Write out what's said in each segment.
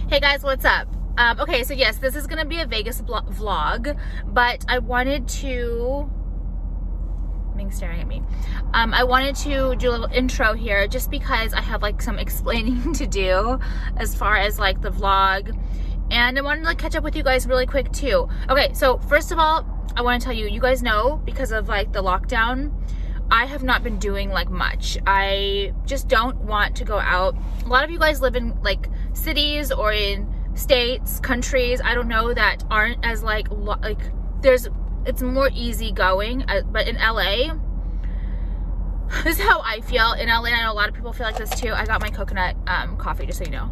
Hey guys, what's up? Okay, so yes, this is gonna be a Vegas vlog, but I wanted to, Ming's staring at me. I wanted to do a little intro here just because I have like some explaining to do as far as like the vlog, and I wanted to like catch up with you guys really quick too. Okay, so first of all, I want to tell you, you guys know because of like the lockdown, I have not been doing like much. I just don't want to go out. A lot of you guys live in like cities or in states, countries, I don't know, that aren't as like it's more easy going, but in LA, this is how I feel. In LA, I know a lot of people feel like this too. I got my coconut coffee, just so you know.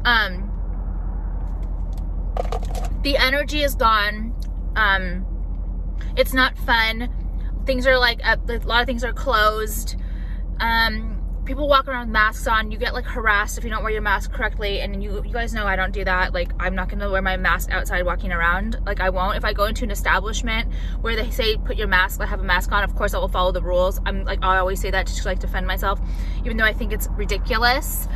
The energy is gone. It's not fun. Things are like, a lot of things are closed. People walk around with masks on. You get like harassed if you don't wear your mask correctly, and you guys know I don't do that. Like, I'm not gonna wear my mask outside walking around. Like, I won't. If I go into an establishment where they say put your mask, like have a mask on, of course I will follow the rules. I'm like, I always say that to like defend myself, even though I think it's ridiculous.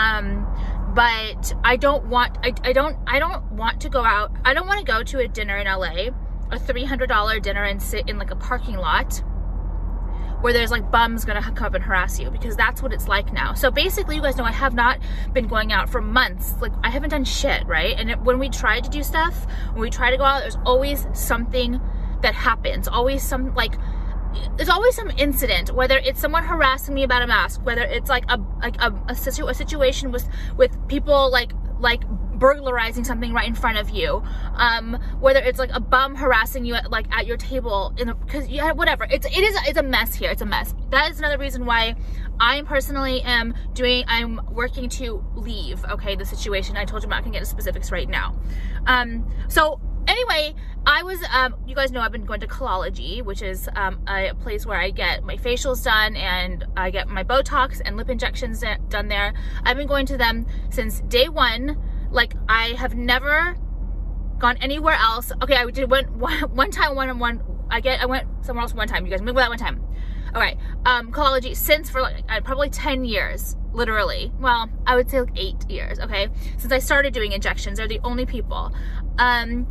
But I don't want, I don't want to go out. I don't want to go to a dinner in LA, a $300 dinner, and sit in like a parking lot where there's like bums gonna come up and harass you, because that's what it's like now. So basically, you guys know I have not been going out for months. Like, I haven't done shit, right? And when we try to do stuff, when we try to go out, there's always something that happens. Always some, like, there's always some incident, whether it's someone harassing me about a mask, whether it's like a situation with people like burglarizing something right in front of you, whether it's like a bum harassing you at your table because whatever. It's a mess here. It's a mess. That is another reason why I personally I'm working to leave, okay, the situation. I told you I'm not gonna get into specifics right now. So anyway, I was, you guys know I've been going to Colology, which is a place where I get my facials done and I get my Botox and lip injections done there. I've been going to them since day one. Like, I have never gone anywhere else. Okay, I did one time, I went somewhere else one time. You guys remember that one time? Okay, Colology since for like probably 10 years, literally. Well, I would say like 8 years, okay? Since I started doing injections, they're the only people. And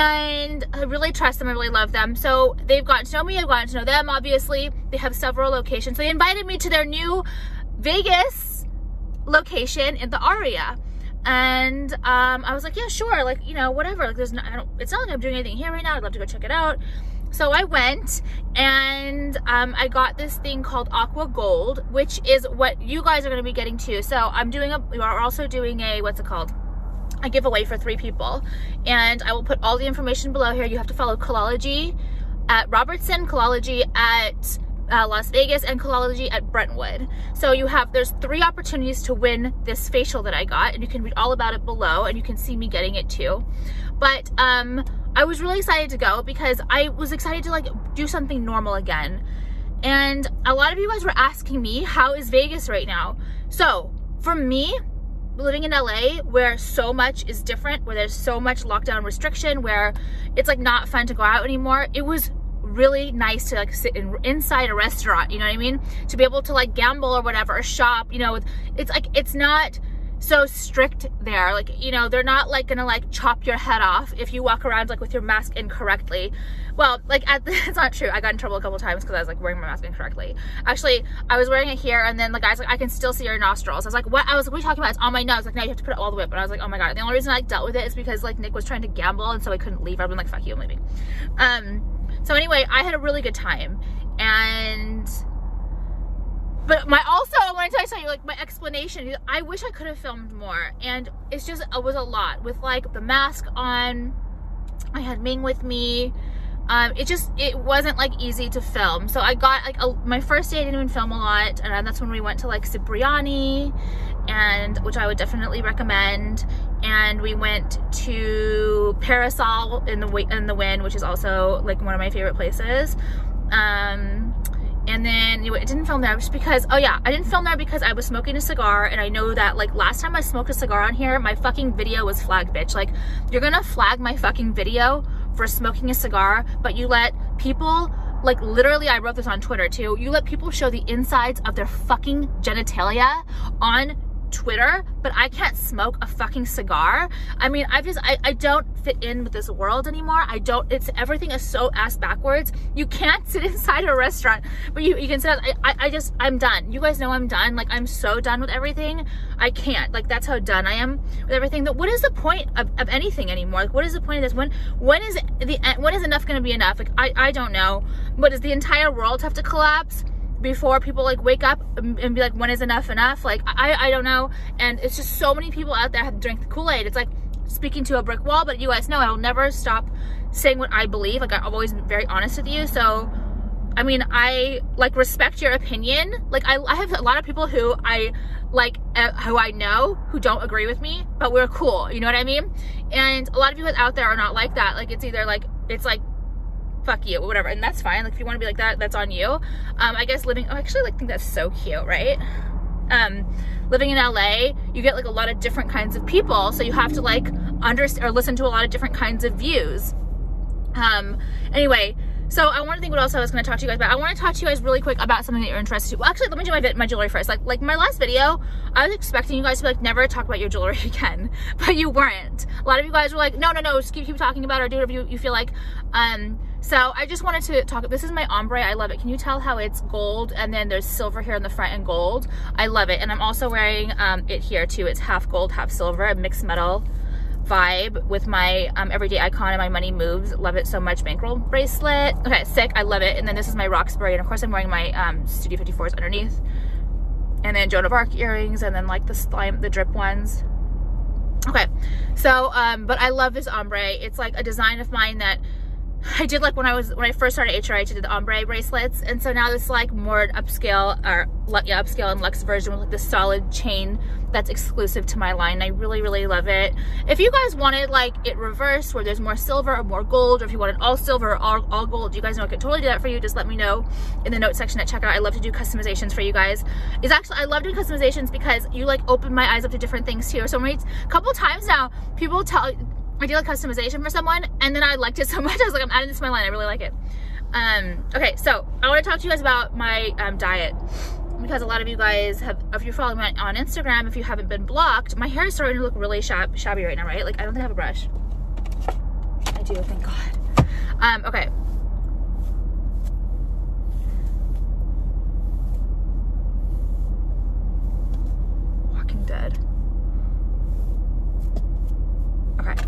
I really trust them, I really love them. So they've gotten to know me, I've gotten to know them, obviously. They have several locations. So they invited me to their new Vegas location in the Aria. And I was like, yeah, sure, like, you know, whatever. Like, it's not like I'm doing anything here right now. I'd love to go check it out. So I went, and I got this thing called Aqua Gold, which is what you guys are going to be getting too. So we are also doing a, what's it called? A giveaway for 3 people. And I will put all the information below here. You have to follow Colology at Robertson, Colology at Las Vegas, and Colology at Brentwood. So there's 3 opportunities to win this facial that I got, and you can read all about it below, and you can see me getting it too. But I was really excited to go because I was excited to like do something normal again. And a lot of you guys were asking me, how is Vegas right now? So for me, living in LA, where so much is different, where there's so much lockdown restriction, where it's like not fun to go out anymore, it was really nice to like sit inside a restaurant, you know what I mean? To be able to like gamble or whatever, or shop, you know, it's like, it's not so strict there. Like, you know, they're not like gonna like chop your head off if you walk around like with your mask incorrectly. Well, like it's not true. I got in trouble a couple times because I was like wearing my mask incorrectly. Actually, I was wearing it here, and then the guy's like, I can still see your nostrils. I was like, what? I was like, what are you talking about? It's on my nose. Like, no, you have to put it all the way up. And I was like, oh my God. And the only reason I like dealt with it is because like Nick was trying to gamble, and so I couldn't leave. I've been like, fuck you, I'm leaving. So anyway, I had a really good time. But I want to tell you, like, my explanation, I wish I could have filmed more. And it was a lot with like the mask on. I had Ming with me. It wasn't like easy to film. So I got like my first day I didn't even film a lot. And that's when we went to like Cipriani, which I would definitely recommend. And we went to Parasol in the Wind, which is also like one of my favorite places. And then I didn't film there just because, oh yeah, I didn't film there because I was smoking a cigar, and I know that like last time I smoked a cigar on here, my fucking video was flagged, bitch. Like, you're gonna flag my fucking video for smoking a cigar, but you let people, like, literally, I wrote this on Twitter too, you let people show the insides of their fucking genitalia on Twitter, but I can't smoke a fucking cigar. I mean, I don't fit in with this world anymore. Everything is so ass backwards. You can't sit inside a restaurant, but you can sit, I'm done. You guys know I'm done. Like, I'm so done with everything. I can't, like, that's how done I am with everything. What is the point of anything anymore? Like, what is the point of this? When is enough gonna be enough? Like, I don't know. But does the entire world have to collapse before people like wake up and be like, when is enough enough? Like, I don't know. And it's just so many people out there have drank the Kool-Aid. It's like speaking to a brick wall, but you guys know I'll never stop saying what I believe. Like, I've always been very honest with you. So, I mean, I like respect your opinion. Like, I have a lot of people who I like, who I know who don't agree with me, but we're cool. You know what I mean? And a lot of people out there are not like that. Like, it's either like, it's like, fuck you, whatever, and that's fine. Like, if you want to be like that, that's on you. I guess living, I actually like think that's so cute, right? Living in LA, you get like a lot of different kinds of people, so you have to like understand or listen to a lot of different kinds of views. Anyway, so I want to think what else I was going to talk to you guys about. I want to talk to you guys really quick about something that you're interested in. Well, actually, let me do my jewelry first. Like my last video, I was expecting you guys to like never talk about your jewelry again, but you weren't. A lot of you guys were like, no, just keep talking about it, or do whatever you feel like. So I just wanted to talk. This is my ombre. I love it. Can you tell how it's gold and then there's silver here in the front and gold? I love it. And I'm also wearing it here too. It's half gold, half silver, a mixed metal vibe with my everyday icon and my money moves. Love it so much. Bankroll bracelet. Okay, sick. I love it. And then this is my Roxbury, and of course I'm wearing my Studio 54s underneath, and then Joan of Arc earrings, and then like the slime, the drip ones. Okay, so but I love this ombre. It's like a design of mine that I did like when I first started HRH. I did the ombre bracelets, and so now this like more upscale, or yeah, upscale and luxe version with like the solid chain that's exclusive to my line. I really love it. If you guys wanted like it reversed, where there's more silver or more gold, or if you wanted all silver or all gold, you guys know I could totally do that for you. Just let me know in the notes section at checkout. I love to do customizations for you guys. It's actually, I love doing customizations because you like open my eyes up to different things too. So a couple times now, people tell, I did a customization for someone, and then I liked it so much, I was like, I'm adding this to my line. I really like it. Okay, so I want to talk to you guys about my diet, because a lot of you guys have, if you're following me on Instagram, if you haven't been blocked, my hair is starting to look really shabby right now, right? Like, I don't think I have a brush. I do, thank God. Okay. Walking Dead. Okay.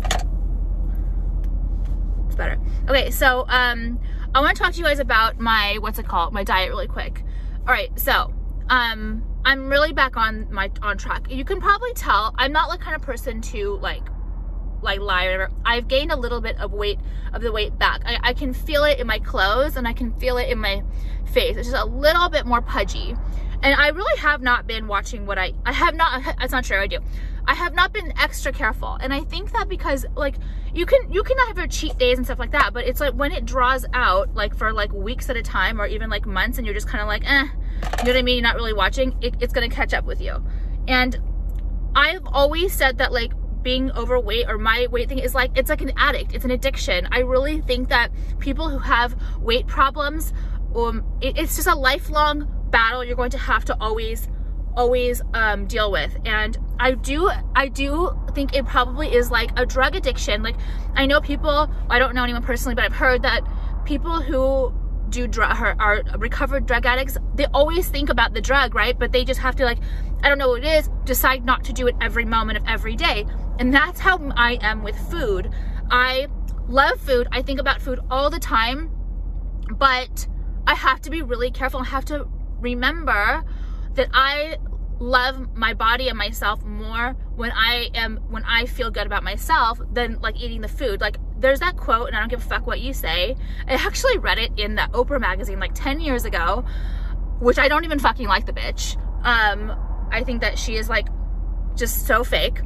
It's better. Okay, so I want to talk to you guys about my, what's it called, my diet really quick. All right, so I'm really back on track. You can probably tell I'm not the kind of person to like lie or whatever. I've gained a little bit of the weight back. I can feel it in my clothes, and I can feel it in my face. It's just a little bit more pudgy. And I really have not been watching what I have not, that's not true, I do. I have not been extra careful. And I think that because like, you can have your cheat days and stuff like that, but it's like when it draws out like for like weeks at a time, or even like months, and you're just kind of like, you know what I mean? You're not really watching, it's gonna catch up with you. And I've always said that like being overweight, or my weight thing, is like, it's like an addict, it's an addiction. I really think that people who have weight problems, it's just a lifelong battle you're going to have to always deal with. And I do think it probably is like a drug addiction. Like, I know people, I don't know anyone personally, but I've heard that people who are recovered drug addicts, they always think about the drug, right? But they just have to, like, I don't know what it is, decide not to do it every moment of every day. And that's how I am with food. I love food. I think about food all the time, but I have to be really careful. I have to remember that I love my body and myself more when I feel good about myself than like eating the food. Like, there's that quote, and I don't give a fuck what you say. I actually read it in the Oprah magazine like 10 years ago, which I don't even fucking like the bitch. I think that she is like just so fake.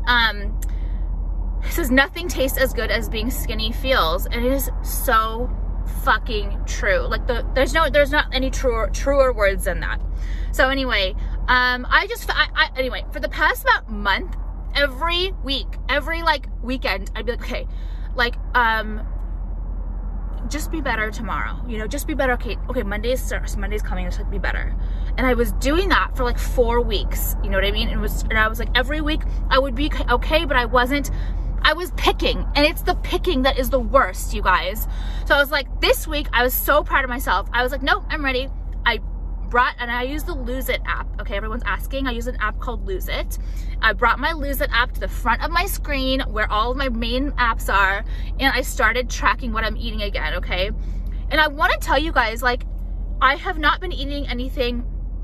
It says nothing tastes as good as being skinny feels, and it is so fucking true. Like, there's not any truer words than that. So anyway, anyway, for the past about month, every week, every like weekend, I'd be like, okay, like, just be better tomorrow, you know, just be better. Okay, Monday's coming, just like be better. And I was doing that for like 4 weeks, you know what I mean? And I was like, every week I would be okay, but I was picking, and it's the picking that is the worst, you guys. So I was like, this week I was so proud of myself. I was like, no, I'm ready. I use the Lose It app. Okay, everyone's asking. I use an app called Lose It. I brought my Lose It app to the front of my screen where all of my main apps are, and I started tracking what I'm eating again, okay? And I want to tell you guys, like, I have not been eating anything.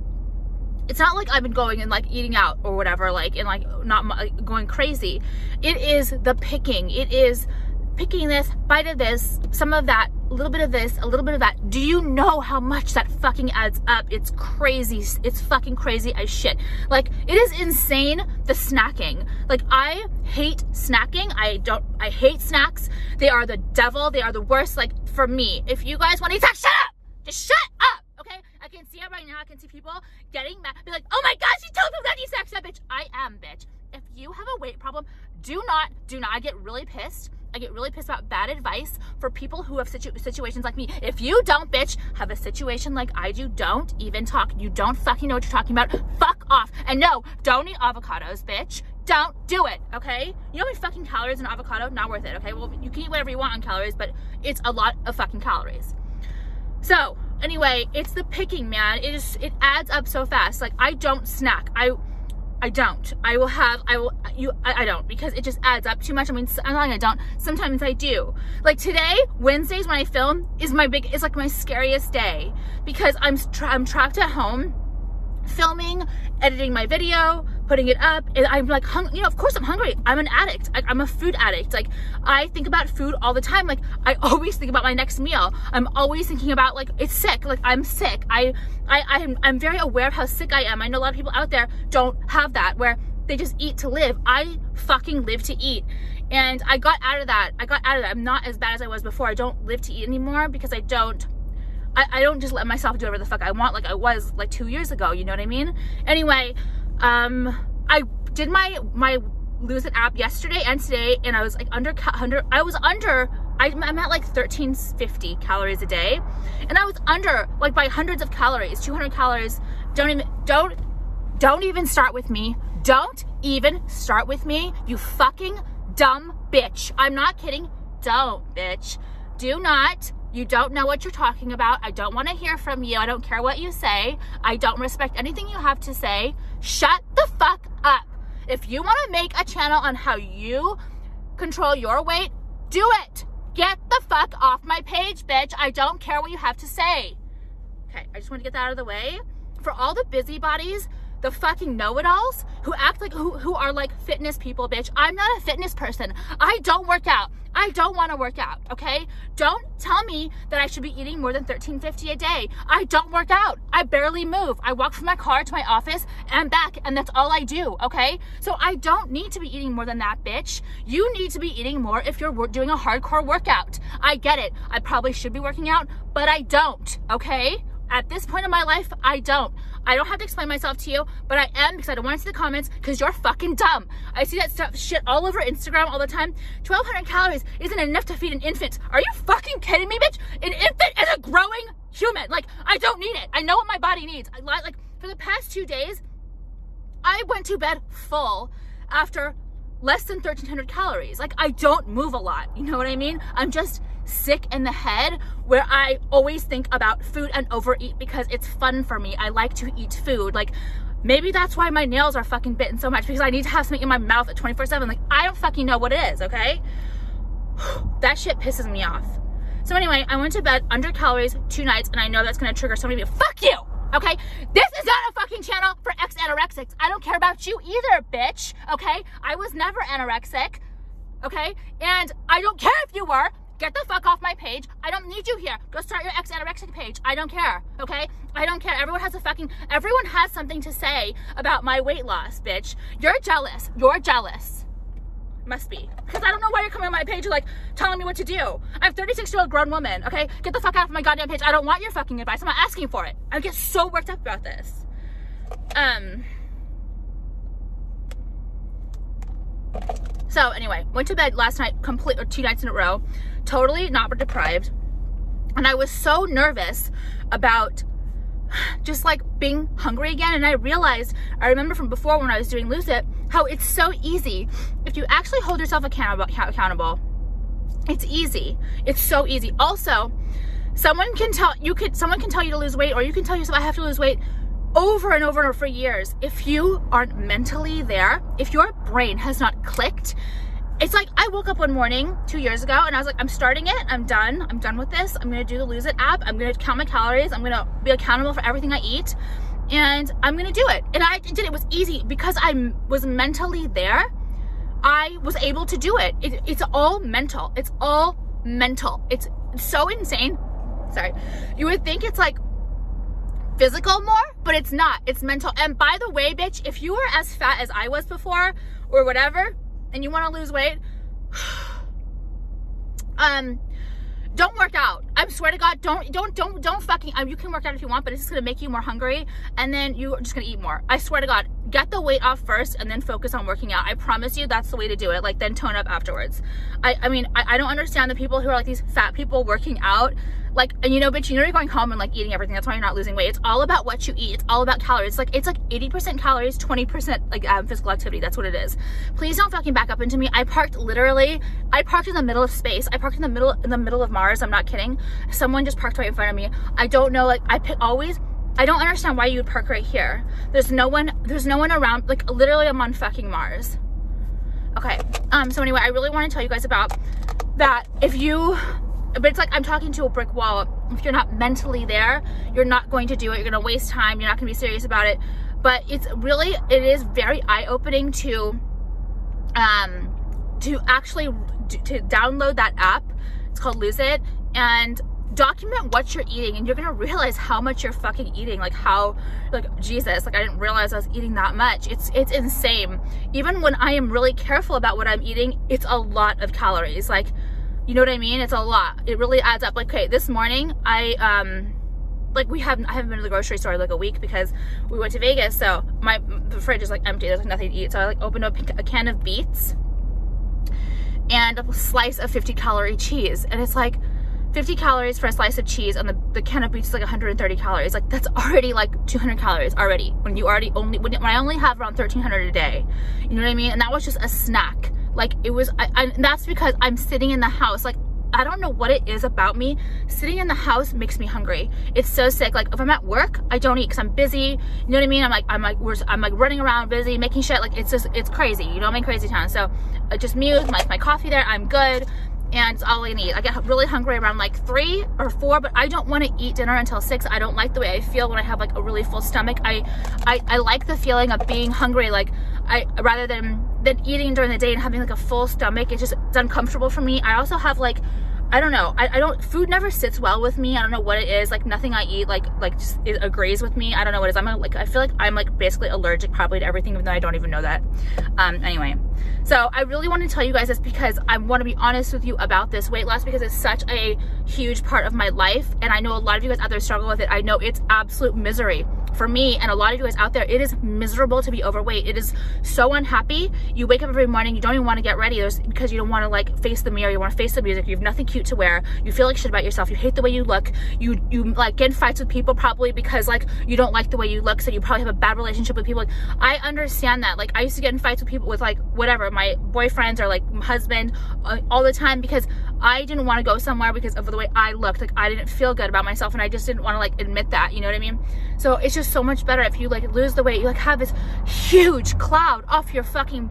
It's not like I've been going and like eating out or whatever, like, and like not going crazy. It is the picking. It is picking this, bite of this, some of that, a little bit of this, a little bit of that. Do you know how much that fucking adds up? It's crazy. It's fucking crazy as shit. Like, it is insane, the snacking. Like, I hate snacking. I hate snacks. They are the devil. They are the worst. Like, for me, if you guys want to eat, shut up! Just shut up, okay? I can see it right now. I can see people getting mad, be like, oh my gosh, you told them that you snacks, that bitch. I am, bitch. If you have a weight problem, do not, I get really pissed. I get really pissed about bad advice for people who have situations like me. If you don't, bitch, have a situation like I do, don't even talk. You don't fucking know what you're talking about. Fuck off. And no, don't eat avocados, bitch. Don't do it, okay? You know how many fucking calories in avocado? Not worth it, okay? Well, you can eat whatever you want on calories, but it's a lot of fucking calories. So, anyway, it's the picking, man. It adds up so fast. Like, I don't snack. I don't. I don't, because it just adds up too much. I mean, I don't. Sometimes I do. Like today, Wednesdays when I film is like my scariest day, because I'm trapped at home filming, editing my video, putting it up, and I'm like, you know, of course I'm hungry. I'm an addict. I'm a food addict. Like, I think about food all the time. Like, I always think about my next meal. I'm always thinking about, like, it's sick. Like, I'm sick. I'm very aware of how sick I am. I know a lot of people out there don't have that, where they just eat to live. I fucking live to eat. And I got out of that. I'm not as bad as I was before. I don't live to eat anymore, because I don't just let myself do whatever the fuck I want like I was like 2 years ago, you know what I mean? Anyway, I did my Lose It app yesterday and today, and I was like I'm at like 1350 calories a day, and I was under like by hundreds of calories, 200 calories. Don't even start with me. Don't even start with me, you fucking dumb bitch. I'm not kidding. Don't, bitch. Do not. You don't know what you're talking about. I don't want to hear from you. I don't care what you say. I don't respect anything you have to say. Shut the fuck up. If you want to make a channel on how you control your weight, do it. Get the fuck off my page, bitch. I don't care what you have to say. Okay, I just want to get that out of the way. For all the busybodies, the fucking know-it-alls who act like, who are like fitness people, bitch. I'm not a fitness person. I don't work out. I don't want to work out, okay? Don't tell me that I should be eating more than $13.50 a day. I don't work out. I barely move. I walk from my car to my office and back, and that's all I do, okay? So I don't need to be eating more than that, bitch. You need to be eating more if you're doing a hardcore workout. I get it. I probably should be working out, but I don't, okay? At this point in my life, I don't. I don't have to explain myself to you, but I am, because I don't want to see the comments, because you're fucking dumb. I see that shit all over Instagram all the time. 1,200 calories isn't enough to feed an infant. Are you fucking kidding me, bitch? An infant is a growing human. Like, I don't need it. I know what my body needs. Like, for the past 2 days, I went to bed full after less than 1,300 calories. Like, I don't move a lot. You know what I mean? I'm just sick in the head, where I always think about food and overeat because it's fun for me. I like to eat food. Like, maybe that's why my nails are fucking bitten so much, because I need to have something in my mouth at 24/7. Like, I don't fucking know what it is, okay? That shit pisses me off. So anyway, I went to bed under calories 2 nights, and I know that's gonna trigger somebody to be, fuck you, okay? This is not a fucking channel for ex-anorexics. I don't care about you either, bitch, okay? I was never anorexic, okay? And I don't care if you were. Get the fuck off my page. I don't need you here. Go start your ex-anorexic page. I don't care, okay? I don't care. Everyone has something to say about my weight loss, bitch. You're jealous. You're jealous. Must be. Because I don't know why you're coming on my page and like telling me what to do. I'm a 36-year-old grown woman, okay? Get the fuck out of my goddamn page. I don't want your fucking advice. I'm not asking for it. I get so worked up about this. So anyway, went to bed last night, or 2 nights in a row, totally not deprived. And I was so nervous about just like being hungry again. And I realized, I remember from before when I was doing Lose It, how it's so easy. If you actually hold yourself accountable, it's easy. It's so easy. Also, someone can tell you to lose weight, or you can tell yourself, I have to lose weight, over and over for years. If you aren't mentally there, if your brain has not clicked, it's like I woke up one morning 2 years ago and I was like, I'm starting it. I'm done with this. I'm gonna do the Lose It app. I'm gonna count my calories. I'm gonna be accountable for everything I eat, and I'm gonna do it. And I did. It was easy because I was mentally there. I was able to do it. It's all mental. It's all mental. It's so insane. Sorry. You would think it's like physical more, but it's not. It's mental. And by the way, bitch, if you were as fat as I was before or whatever, and you want to lose weight, don't work out. I swear to God, don't fucking, you can work out if you want, but it's just gonna make you more hungry, and then you're just gonna eat more. I swear to God, get the weight off first and then focus on working out. I promise you that's the way to do it. Like, then tone up afterwards. I mean, I don't understand the people who are like these fat people working out. Like, and you know, bitch, you know you're going home and like eating everything. That's why you're not losing weight. It's all about what you eat. It's all about calories. It's like 80% calories, 20% like physical activity. That's what it is. Please don't fucking back up into me. I parked in the middle of space. I parked in the middle of Mars. I'm not kidding. Someone just parked right in front of me. I don't know. Like, I don't understand why you would park right here. There's no one around. Like, literally, I'm on fucking Mars. Okay. So anyway, I really want to tell you guys about that. But it's like I'm talking to a brick wall. If you're not mentally there, you're not going to do it. You're going to waste time. You're not going to be serious about it. But it is very eye-opening to actually to download that app. It's called Lose It, and document what you're eating, and you're gonna realize how much you're fucking eating. Like, Jesus, like, I didn't realize I was eating that much. It's insane. Even when I am really careful about what I'm eating, it's a lot of calories. Like, you know what I mean? It's a lot. It really adds up. Like, okay, this morning I haven't been to the grocery store in like a week because we went to Vegas, so the fridge is like empty. There's like nothing to eat. So I like opened up a can of beets and a slice of 50-calorie cheese, and it's like 50 calories for a slice of cheese, and the can of beets is like 130 calories. Like, that's already like 200 calories already when I only have around 1,300 a day. You know what I mean? And that was just a snack. Like, it was, and that's because I'm sitting in the house. Like, I don't know what it is about me. Sitting in the house makes me hungry. It's so sick. Like, if I'm at work, I don't eat because I'm busy. You know what I mean? I'm like running around busy, making shit. Like, it's crazy. You know, I'm in crazy town. So just me with my coffee there, I'm good. And it's all I can eat. I get really hungry around like 3 or 4, but I don't want to eat dinner until 6. I don't like the way I feel when I have like a really full stomach. I like the feeling of being hungry, like rather than eating during the day and having like a full stomach. It's uncomfortable for me. I also have like, I don't know, food never sits well with me. I don't know what it is. Like, nothing I eat just it agrees with me. I don't know what it is. I feel like I'm like basically allergic probably to everything, even though I don't even know that. Anyway, so I really want to tell you guys this because I want to be honest with you about this weight loss, because it's such a huge part of my life, and I know a lot of you guys out there struggle with it. I know it's absolute misery for me, and a lot of you guys out there, it is miserable to be overweight. It is so unhappy. You wake up every morning, you don't even want to get ready because you don't want to like face the mirror, you want to face the music, you have nothing cute to wear, you feel like shit about yourself, you hate the way you look, you like get in fights with people probably because like you don't like the way you look, so you probably have a bad relationship with people. Like, I understand that. Like, I used to get in fights with people, with like whatever, my boyfriends or like my husband, all the time, because I didn't want to go somewhere because of the way I looked. Like, I didn't feel good about myself, and I just didn't want to like admit that, you know what I mean? So it's just so much better if you like lose the weight, you like have this huge cloud off your fucking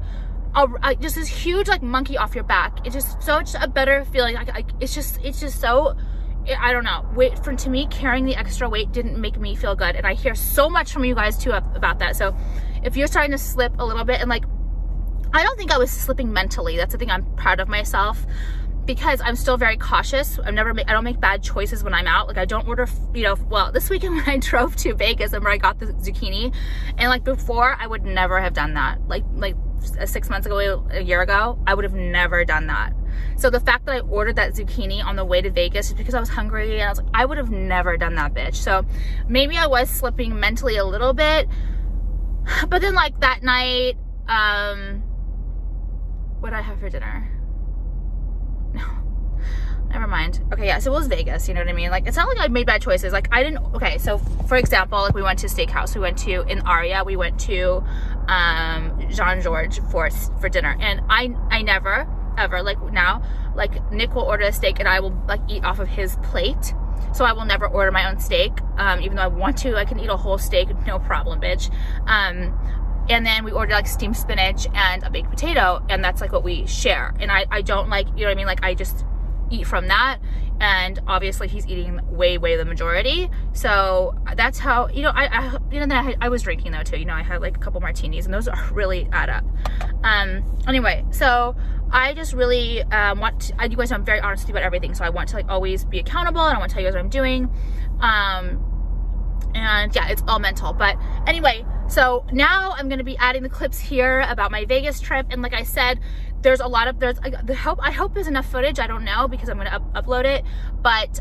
just this huge like monkey off your back. It's just such a better feeling. It's just so, I don't know. To me, carrying the extra weight didn't make me feel good, and I hear so much from you guys too about that. So if you're starting to slip a little bit, and like, I don't think I was slipping mentally. That's the thing. I'm proud of myself because I'm still very cautious. I don't make bad choices when I'm out. Like, I don't order, you know, well, this weekend when I drove to Vegas and where I got the zucchini, and like before, I would never have done that. Like 6 months ago, a year ago, I would have never done that. So the fact that I ordered that zucchini on the way to Vegas is because I was hungry, and I was like, I would have never done that, bitch. So maybe I was slipping mentally a little bit, but then like that night, what did I have for dinner? No, never mind. Okay, yeah, so it was Vegas, you know what I mean? Like, it's not like I made bad choices. Like, I didn't, okay, so for example, like we went to steakhouse. We went to, in Aria, we went to Jean-Georges for dinner. And I never, ever, like now, like Nick will order a steak and I will like eat off of his plate. So I will never order my own steak. Even though I want to, I can eat a whole steak, no problem, bitch. And then we ordered like steamed spinach and a baked potato, and that's like what we share. And I don't like, you know what I mean? Like I just eat from that, and obviously he's eating way the majority. So that's how, you know, I was drinking though too. You know, I had like a couple martinis, and those are really add up. Anyway, so I just really you guys know I'm very honest about everything. So I want to like always be accountable, and I want to tell you guys what I'm doing. And yeah, it's all mental. But anyway, so now I'm gonna be adding the clips here about my Vegas trip. And like I said, there's a lot of, I hope there's enough footage. I don't know, because I'm gonna upload it. But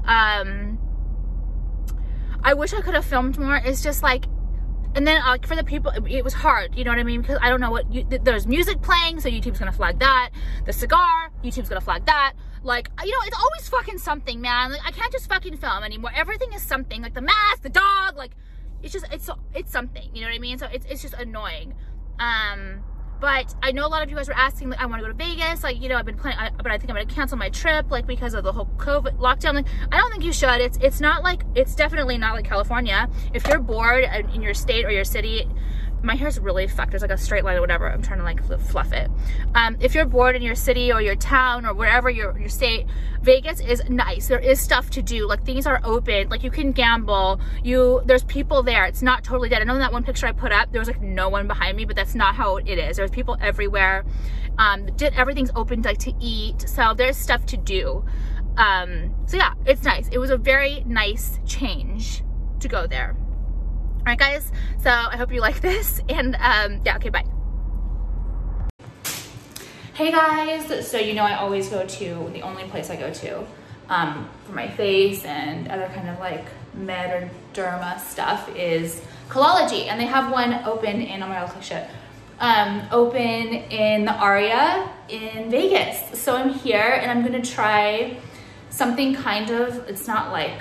I wish I could have filmed more. It's just like, and then for the people, it was hard, you know what I mean? Because I don't know what, there's music playing, so YouTube's gonna flag that. The cigar, YouTube's gonna flag that. Like, you know, it's always fucking something, man. Like, I can't just fucking film anymore. Everything is something. Like the mask, the dog, like, it's just, it's something, you know what I mean? So it's just annoying. But I know a lot of you guys were asking, like, I want to go to Vegas. Like, you know, I've been planning, but I think I'm going to cancel my trip, like, because of the whole COVID lockdown. Like, I don't think you should. It's not like, it's definitely not like California. If you're bored in your state or your city, my hair's really fucked. There's like a straight line or whatever. I'm trying to like fluff it. If you're bored in your city or your town or wherever your state, Vegas is nice. There is stuff to do. Like things are open. Like you can gamble. There's people there. It's not totally dead. I know that one picture I put up, there was like no one behind me, but that's not how it is. There's people everywhere. Everything's open like to eat. So there's stuff to do. So yeah, it's nice. It was a very nice change to go there. All right, guys, so I hope you like this, and yeah, okay, bye. Hey guys, so you know I always go to, the only place I go to for my face and other kind of like med or derma stuff is Colology, and they have one open in, oh my god, looks like shit, open in the Aria in Vegas. So I'm here and I'm gonna try something kind of, it's not like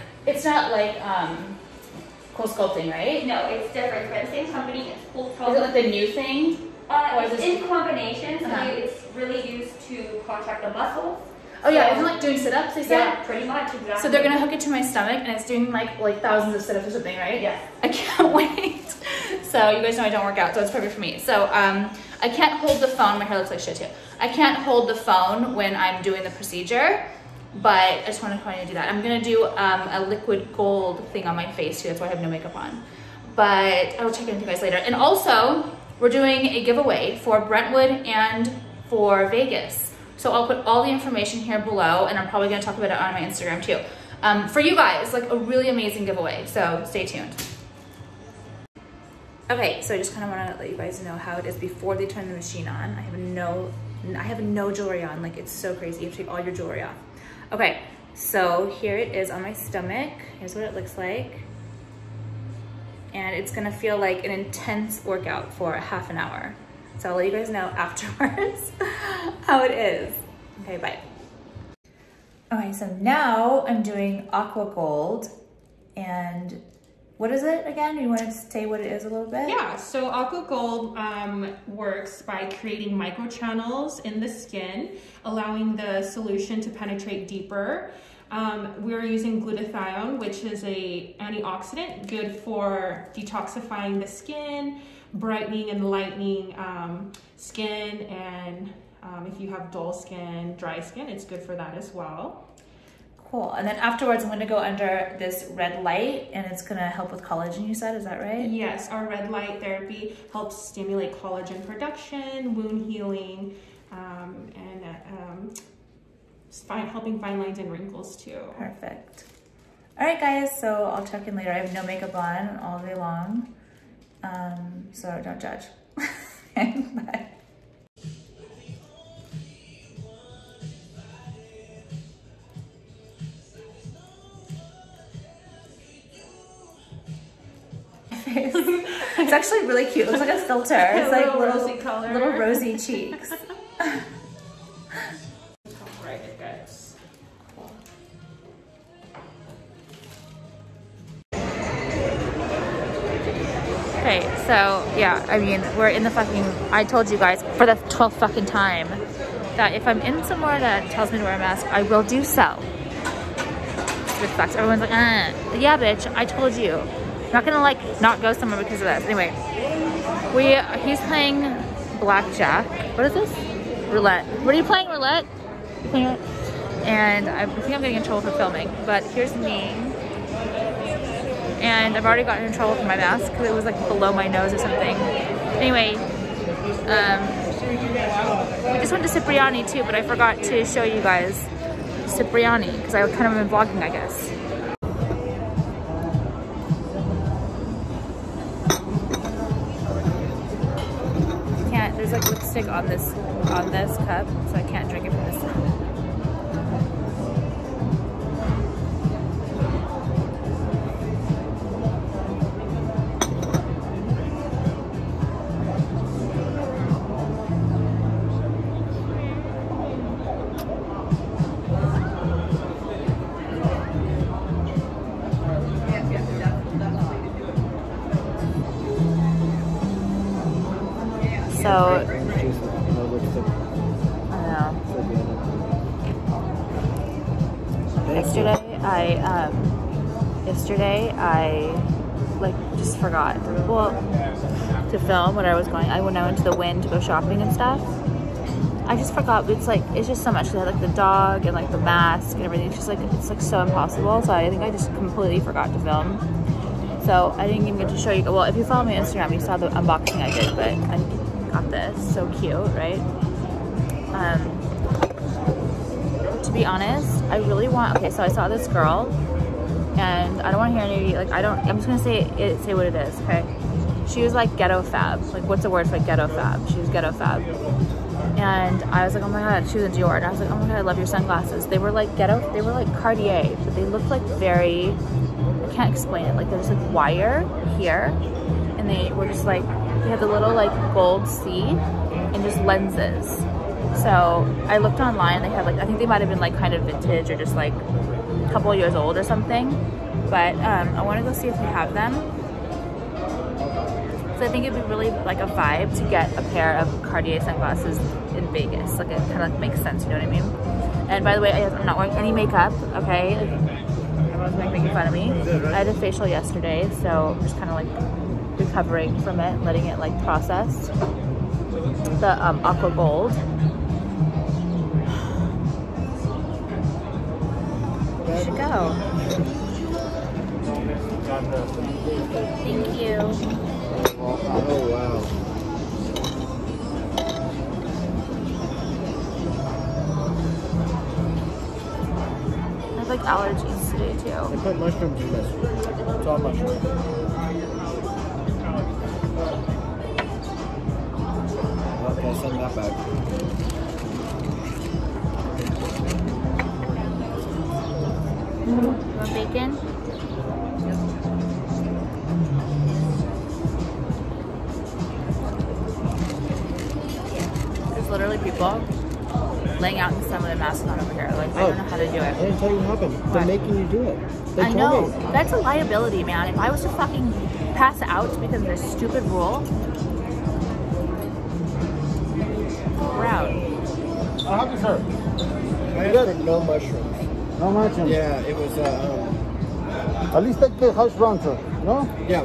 Cool Sculpting, right? No, it's different. But the same company, it's Cool Sculpting. Is it like the new thing? It's in combination, so it's really used to contract the muscles. Oh yeah, isn't it like doing sit-ups, they said? Yeah, pretty much, exactly. So they're gonna hook it to my stomach, and it's doing like thousands of sit-ups or something, right? Yes. I can't wait. So you guys know I don't work out, so it's perfect for me. So I can't hold the phone. My hair looks like shit too. I can't hold the phone when I'm doing the procedure, but I just want to do that. I'm gonna do a liquid gold thing on my face too. That's why I have no makeup on. But I will check in with you guys later. And also, we're doing a giveaway for Brentwood and for Vegas. So I'll put all the information here below, and I'm probably gonna talk about it on my Instagram too. For you guys, like a really amazing giveaway. So stay tuned. Okay, so I just kind of want to let you guys know how it is before they turn the machine on. I have no jewelry on. Like, it's so crazy. You have to take all your jewelry off. Okay, so here it is on my stomach. Here's what it looks like. And it's gonna feel like an intense workout for half an hour. So I'll let you guys know afterwards how it is. Okay, bye. Okay, so now I'm doing Aqua Gold. And what is it again? You want to say what it is a little bit? Yeah, so Aqua Gold works by creating microchannels in the skin, allowing the solution to penetrate deeper. We're using glutathione, which is an antioxidant, good for detoxifying the skin, brightening and lightening skin, and if you have dull skin, dry skin, it's good for that as well. Cool. And then afterwards, I'm going to go under this red light, and it's going to help with collagen, you said, is that right? Yes, our red light therapy helps stimulate collagen production, wound healing, and helping fine lines and wrinkles too. Perfect. All right, guys, so I'll check in later. I have no makeup on all day long, so don't judge. Bye. It's actually really cute. It looks like a filter. It's like little rosy color. Little rosy cheeks. Right, it gets. Cool. So yeah, I mean, we're in the fucking, I told you guys for the 12th fucking time that if I'm in somewhere that tells me to wear a mask, I will do so. Which sucks. Everyone's like, yeah, bitch, I told you. I'm not gonna like not go somewhere because of this. Anyway, he's playing blackjack. What is this? Roulette. What are you playing? Roulette? You playing it? And I think I'm getting in trouble for filming, but here's me. And I've already gotten in trouble for my mask because it was like below my nose or something. Anyway, we just went to Cipriani too, but I forgot to show you guys Cipriani because I kind of been vlogging, I guess. Can't, there's like lipstick on this cup, so I can't drink it from this side. So, I know. Yesterday I like just forgot to film when I was going. When I went to the Wynn to go shopping and stuff. I just forgot. It's just so much. They had like the dog and like the mask and everything. It's just like it's like so impossible. So I think I just completely forgot to film. So I didn't even get to show you. Well, if you follow me on Instagram, you saw the unboxing I did, but I got this. So cute, right? To be honest, I really want, okay, so I saw this girl and I don't want to hear any, like, I'm just gonna say what it is, okay? She was like ghetto fab. Like, what's the word for ghetto fab? She was ghetto fab. And I was like, oh my God, she was in Dior. And I was like, oh my God, I love your sunglasses. They were like ghetto, they were like Cartier, but they looked like very, I can't explain it. Like, there's like wire here and they were just like, they had the little like gold C and just lenses. So I looked online, they had like, I think they might have been like kind of vintage or just like a couple years old or something. But I want to go see if they have them. So I think it'd be really like a vibe to get a pair of Cartier sunglasses in Vegas. Like, it kind of like makes sense, you know what I mean? And by the way, I'm not wearing any makeup, okay? Everyone's making fun of me. I had a facial yesterday, so I'm just kind of like recovering from it, letting it like process. The aqua gold. You should go. Thank you. Oh wow. I have like allergies today too. They put mushrooms in this. It's all mushrooms. Okay, send that back. You want bacon? There's literally people laying out in the sun with a mask on over here. Like, I don't know how to do I it. didn't tell you what happened. What? They're making you do it. They I told know. me. That's a liability, man. If I was to fucking pass out because of this stupid rule. Proud. How have you heard? I asked for no mushrooms. No mushrooms. Yeah, it was At least take the house brown, sir. No? yeah.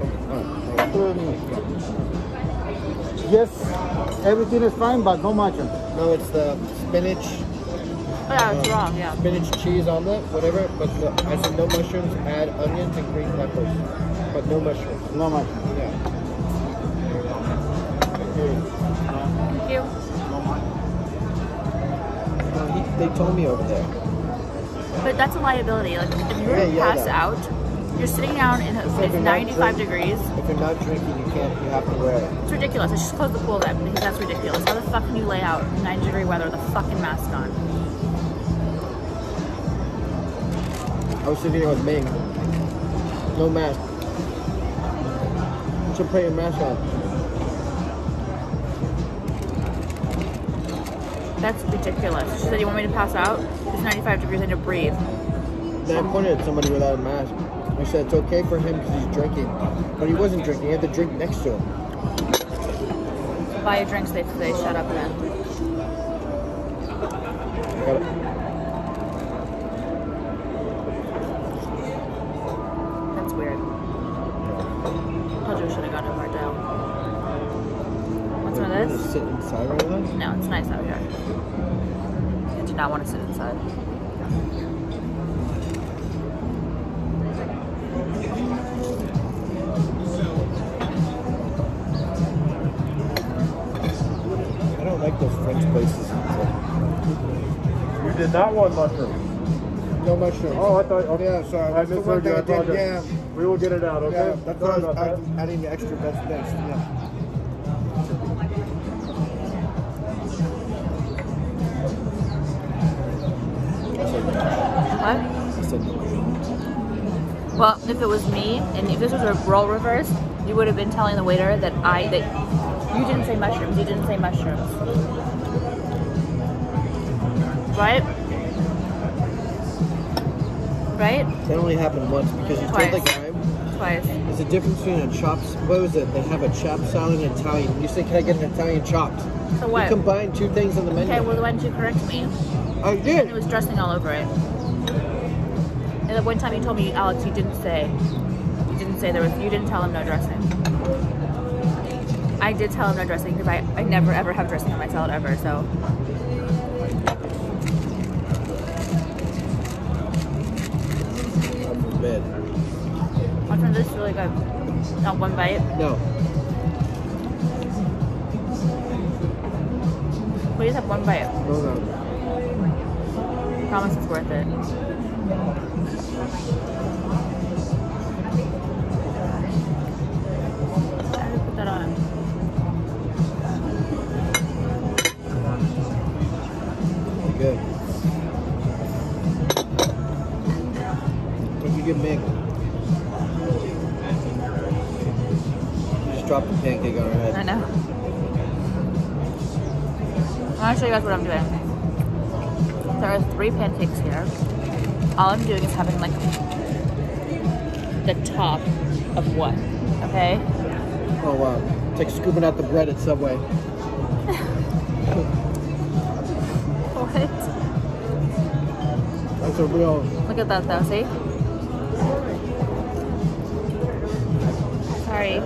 Yes, everything is fine, but no mushrooms. No, it's the spinach. Oh, yeah, it's wrong, yeah. Spinach cheese omelet, whatever. But no, I said no mushrooms. Add onions and green peppers, but no mushrooms. No mushrooms. Yeah. Thank you. They told me over there. But that's a liability. Like, if you were to Yeah, pass out, you're sitting down in If it's you're not 95 drink- degrees. If you're not drinking, you have to wear it. It's ridiculous. I should just close the pool then because that's ridiculous. How the fuck can you lay out in 90-degree weather with a fucking mask on? I was sitting here with Ming. No mask. You should put your mask on. That's ridiculous. She said, you want me to pass out? It's 95 degrees, I need to breathe. Then I pointed at somebody without a mask. I said it's okay for him because he's drinking, but he wasn't drinking. He had the drink next to him. Buy your drinks, they shut up then. That's weird. Told you we should have gotten a Martell. What's one of this? Sit inside right now? No, it's nice out here. I do not want to sit inside. I don't like those French places. You did not want mushrooms. No mushrooms. Oh, I thought. Okay. Yeah, sorry. I misheard you. I apologize. Yeah. We will get it out. Okay. Yeah, that's why I Sorry was about that. adding the extra best things. Yeah. What? I said no mushrooms. Well, if it was me, and if this was a role reverse, you would have been telling the waiter that you didn't say mushrooms. You didn't say mushrooms. Right? Right? That only happened once because you told the guy. Twice. There's a difference between a chopped. What was it? They have a chopped salad and Italian. You said, "Can I get an Italian chopped?" So what? You combined two things on the menu. Okay, well, why didn't you correct me? I And did. it was dressing all over it. And the one time you told me, Alex, you didn't say there was. You didn't tell him no dressing. I did tell him no dressing because I never ever have dressing on my salad ever. So. Bad. What's from this really good? Not one bite. No. Please have one bite. No. Promise it's worth it. How do you put that on? Good. What did you give Meg? You just dropped the pancake on her head. I know. I want to show you guys what I'm doing. There are 3 pancakes here. All I'm doing is having like the top of one, okay? Oh wow. It's like scooping out the bread at Subway. What? That's a real. Look at that though, see? Sorry.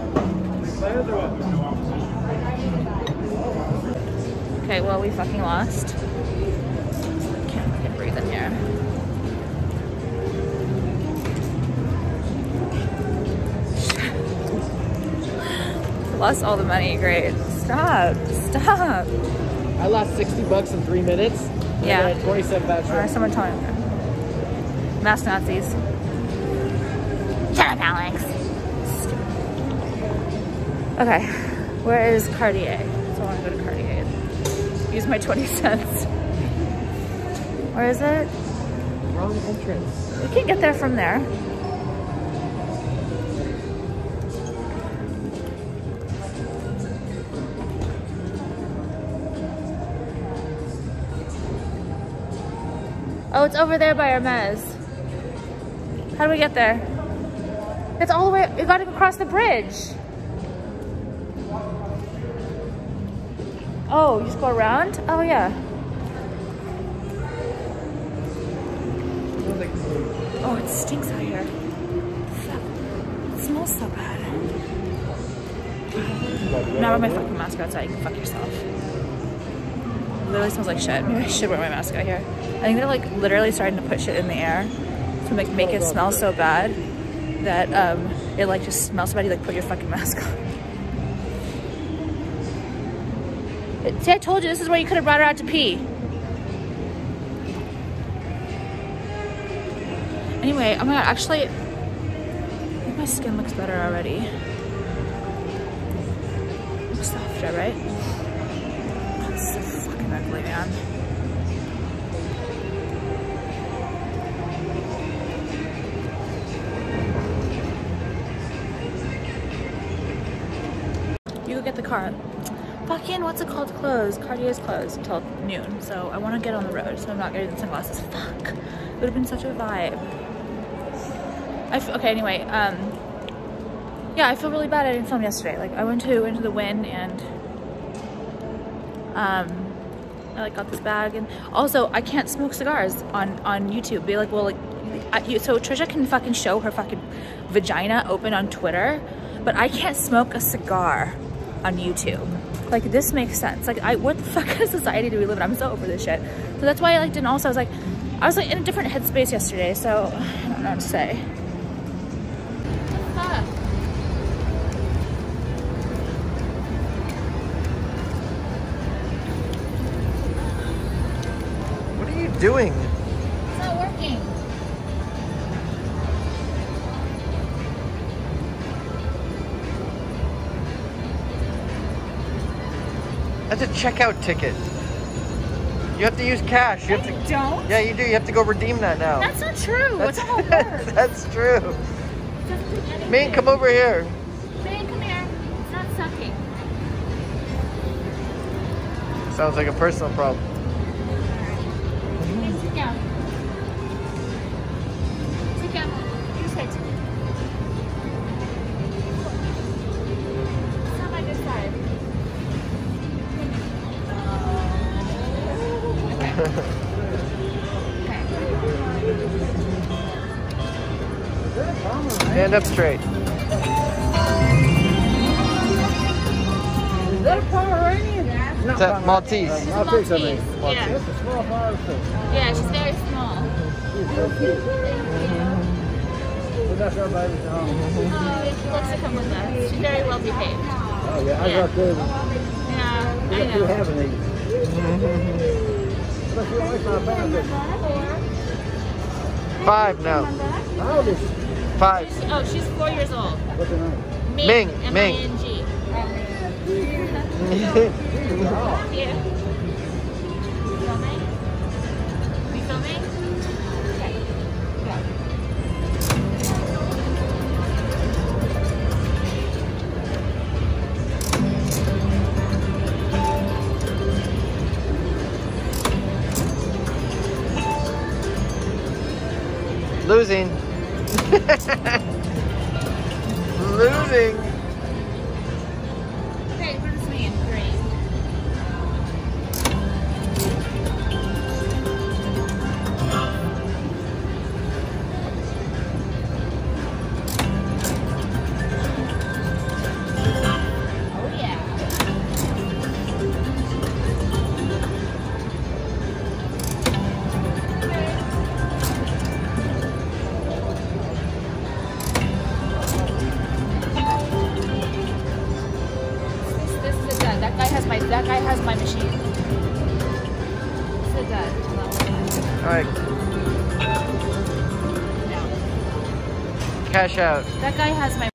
Okay, well we fucking lost. Can't fucking breathe in here. Lost all the money, great. Stop. I lost $60 in 3 minutes. Yeah. And 27 baht. Or someone tell me. Mass Nazis. Shut up, Alex. Okay, where is Cartier? So I want to go to Cartier and use my 20 cents. Where is it? Wrong entrance. We can get there from there. Oh, it's over there by Hermes. How do we get there? It's all the way, you gotta go across the bridge. Oh, you just go around? Oh, yeah. Oh, it stinks out here. Fuck. It smells so bad. Now wear my fucking mask outside. You can fuck yourself. It literally smells like shit. Maybe I should wear my mask out here. I think they're like literally starting to put shit in the air to like make it smell so bad that it like just smells so bad. You like put your fucking mask on. See, I told you this is where you could have brought her out to pee. Anyway, oh my god, actually, I think my skin looks better already. Looks softer, right? Oh, it's so fucking ugly, man. You go get the car. Fucking, what's it called? Closed. Cartier's closed until noon. So I want to get on the road, so I'm not getting the sunglasses. Fuck. It would have been such a vibe. Okay, anyway, yeah, I feel really bad I didn't film yesterday. Like, I went to Into the Wind and I like got this bag, and also I can't smoke cigars on YouTube. Be like, well, like, so Trisha can fucking show her fucking vagina open on Twitter, but I can't smoke a cigar on YouTube. Like, this makes sense. Like, what the fuck kind of society do we live in? I'm so over this shit. So that's why I like didn't also, I was like in a different headspace yesterday, so I don't know what to say. What are you doing? It's not working. That's a checkout ticket. You have to use cash. You have to. Don't? Yeah, you do. You have to go redeem that now. That's not true. That's, What's the whole word? That's true. Ming, come over here. Ming, come here. It's not sucking. Sounds like a personal problem. Ming, sit down. Sit down. You sit. It's not my good side. Stand up straight. Is that a Pomeranian? It's a Maltese. I'll take some. Maltese. Yeah. That's a small Pomeranian. Yeah, she's very small. She's so cute. But that's our baby. Oh, she likes to come with us. She's very well behaved. Oh yeah, I got two. Yeah, I You know. having these. But you always not bad. 5 now. How old is she? 5. Oh, she's 4 years old. What's her name? Ming, Ming. M-I-N-G. She's a dog. Yeah. Filming? We filming? Okay. Go. Losing. Losing. Okay, what does this mean? Green. Oh yeah. This is a dud. That guy has my machine. This is a dud. Alright, No. cash out. That guy has my